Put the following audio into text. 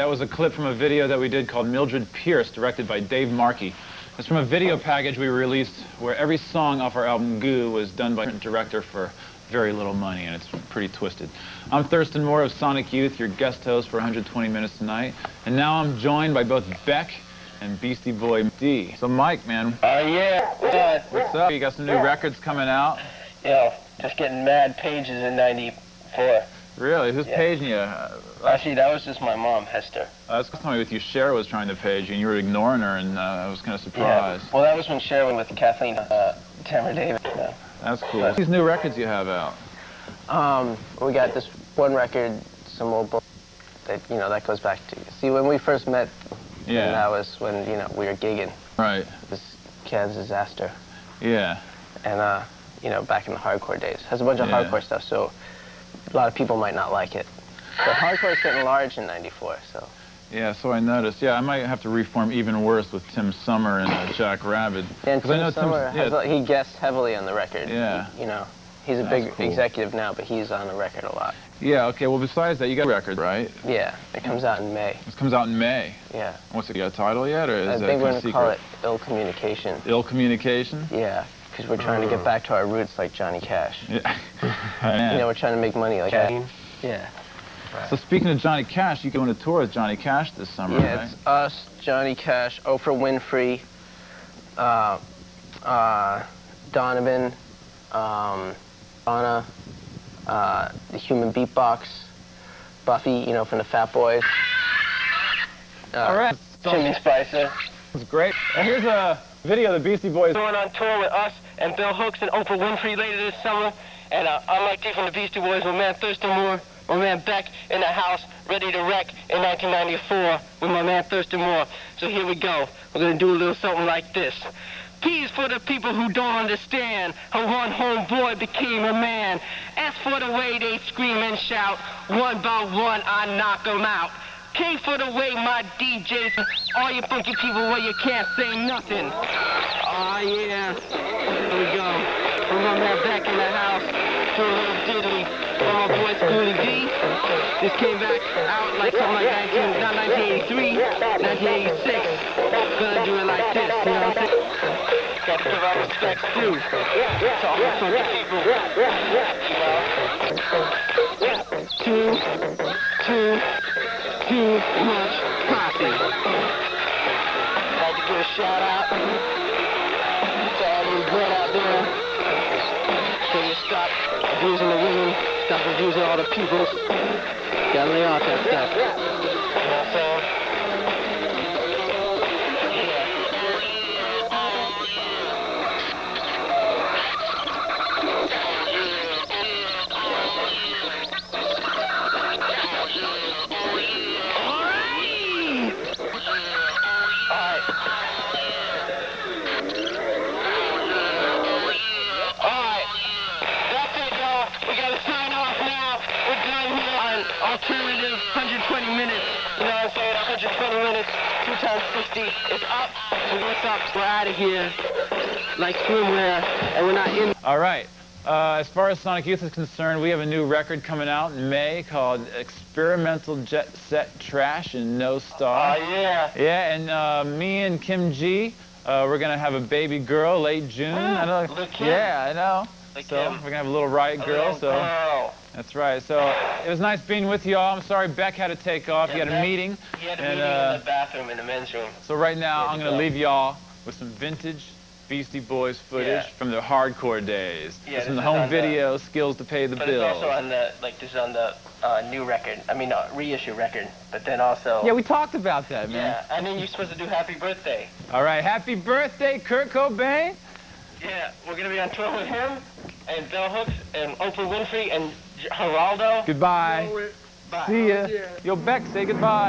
That was a clip from a video that we did called Mildred Pierce, directed by Dave Markey. It's from a video package we released where every song off our album Goo was done by a director for very little money, and it's pretty twisted. I'm Thurston Moore of Sonic Youth, your guest host for 120 Minutes tonight. And now I'm joined by both Beck and Beastie Boy D. So Mike, man. Yeah. What's up? You got some new records coming out? Yeah, just getting mad pages in '94. Really? Who's paging you? Actually, that was just my mom, Hester. That's because with you, Cher was trying to page you, and you were ignoring her, and I was kind of surprised. Yeah. Well, that was when Cher went with Kathleen Tamara Davis. Yeah. That's cool. But these new records you have out? We got this one record, some old book that, that goes back to, see, when we first met, yeah. And that was when, we were gigging. Right. This Kansas Disaster. Yeah. And, back in the hardcore days. Has a bunch of hardcore stuff, so a lot of people might not like it. But hardcore's getting large in '94, so. Yeah, so I noticed. Yeah, I might have to reform Even Worse with Tim Summer and Jack Rabid. And Tim Summer, he guests heavily on the record. Yeah. He's a big executive now, but he's on the record a lot. Yeah, okay, well besides that, you got a record, right? Yeah, it comes out in May. It comes out in May? Yeah. What's it, you got a title yet, or is I think we're going to call it Ill Communication. Ill Communication? Yeah, because we're trying to get back to our roots like Johnny Cash. Yeah. We're trying to make money like that. Yeah. So speaking of Johnny Cash, you going to tour with Johnny Cash this summer, yeah, right? It's us, Johnny Cash, Oprah Winfrey, Donovan, Donna, the Human Beatbox, Buffy, from the Fat Boys. All right. Jimmy Spicer. That's great. And here's a video of the Beastie Boys going on tour with us and Bill Hooks and Oprah Winfrey later this summer. And I'm Mike D from the Beastie Boys, my man Thurston Moore, my man Beck in the house, ready to wreck in 1994 with my man Thurston Moore. So here we go. We're going to do a little something like this. P's for the people who don't understand how one homeboy became a man. S for the way they scream and shout. One by one, I knock 'em out. K for the way my DJs, all you funky people where you can't say nothing. Oh yeah, here we go. We're my man back in the house for a little diddly from my boy Schooly D. This came back out like something like 1983, 1986. Gonna do it like this, you know what I'm saying? Gotta give our respects too to all the funky people. Too much posse. I'd like to give a shout out to all you men out there. So you stop abusing the women, stop abusing all the peoples. Gotta lay off that stuff. You know what I'm saying? Alternative 120 minutes, you know what I'm saying? 120 minutes, 2 times 60, it's up. So what's up? We're out of here like swimwear, and we're not in. All right. As far as Sonic Youth is concerned, we have a new record coming out in May called Experimental Jet Set Trash and No Star. Oh, yeah. Yeah, and me and Kim G, we're going to have a baby girl late June. I know. Yeah, I know. So we're going to have a little Riot Girl. That's right. So it was nice being with you all. I'm sorry Beck had to take off. He had a meeting. He had a meeting in the bathroom in the men's room. So right now I'm going to leave y'all with some vintage Beastie Boys footage from their hardcore days. Yeah, from the home video, Skills to Pay the Bills. It's also on the, this is on the new record. I mean, reissue record. But then also... Yeah, we talked about that, man. Yeah, and then you're supposed to do Happy Birthday. All right, happy birthday, Kurt Cobain. Yeah, we're going to be on tour with him and Bill Hooks and Oprah Winfrey and Geraldo. Goodbye. Bye. See ya. Yo, Beck, say goodbye.